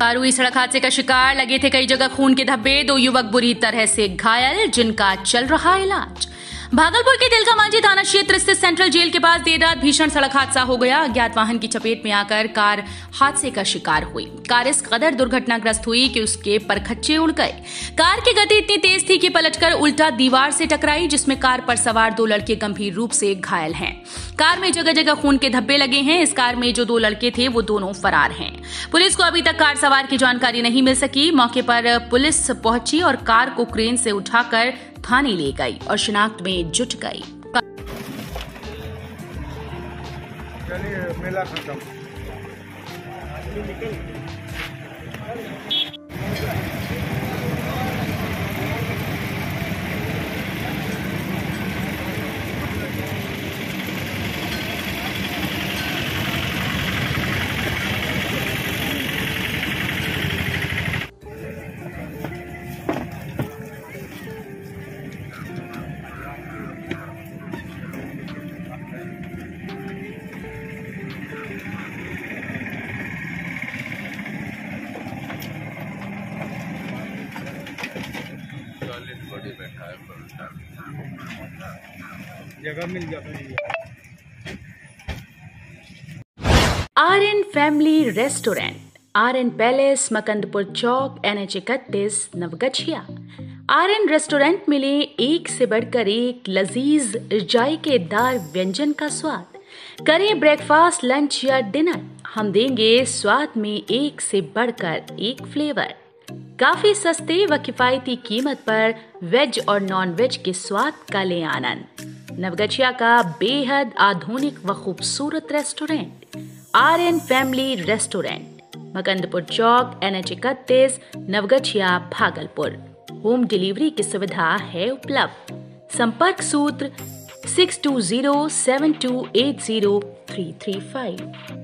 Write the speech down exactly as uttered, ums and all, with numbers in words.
Car हुई सड़क हादसे का शिकार, लगे थे कई जगह खून के धब्बे, दो युवक बुरी तरह से घायल जिनका चल रहा इलाज। भागलपुर के तिलका मांझी थाना क्षेत्र स्थित सेंट्रल जेल के पास देर रात भीषण सड़क हादसा हो गया। अज्ञात वाहन की चपेट में आकर कार हादसे का शिकार हुई। कार इस कदर दुर्घटनाग्रस्त हुई कि उसके परखच्चे उड़ गए। कार की गति इतनी तेज थी कि पलटकर उल्टा दीवार से टकराई, जिसमें कार पर सवार दो लड़के गंभीर रूप से घायल हैं। कार में जगह जगह खून के धब्बे लगे हैं। इस कार में जो दो लड़के थे वो दोनों फरार हैं। पुलिस को अभी तक कार सवार की जानकारी नहीं मिल सकी। मौके पर पुलिस पहुंची और कार को क्रेन से उठाकर थाने ले गई और शिनाख्त में जुट गई। चलिए मेला खत्म। बैठा है जगह मिल जाती है। R N family restaurant, R N palace, Makandpur Chowk, N H इकतीस, नवगछिया। आर एन रेस्टोरेंट मिले एक से बढ़कर एक लजीज जायकेदार व्यंजन का स्वाद। करें ब्रेकफास्ट, लंच या डिनर, हम देंगे स्वाद में एक से बढ़कर एक फ्लेवर। काफी सस्ते व किफायती कीमत पर वेज और नॉन वेज के स्वाद का ले आनंद। नवगछिया का बेहद आधुनिक व खूबसूरत restaurant R N family restaurant, Makandpur Chowk, N H इकतीस, नवगछिया, भागलपुर। होम डिलीवरी की सुविधा है उपलब्ध। संपर्क सूत्र six two zero seven two eight zero three three five.